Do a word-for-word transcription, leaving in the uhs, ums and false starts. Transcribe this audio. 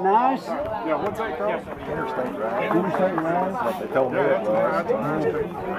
nice? Yeah, what's that called? Interstate Drive. Interstate Drive? That's what they told me it was. Yeah,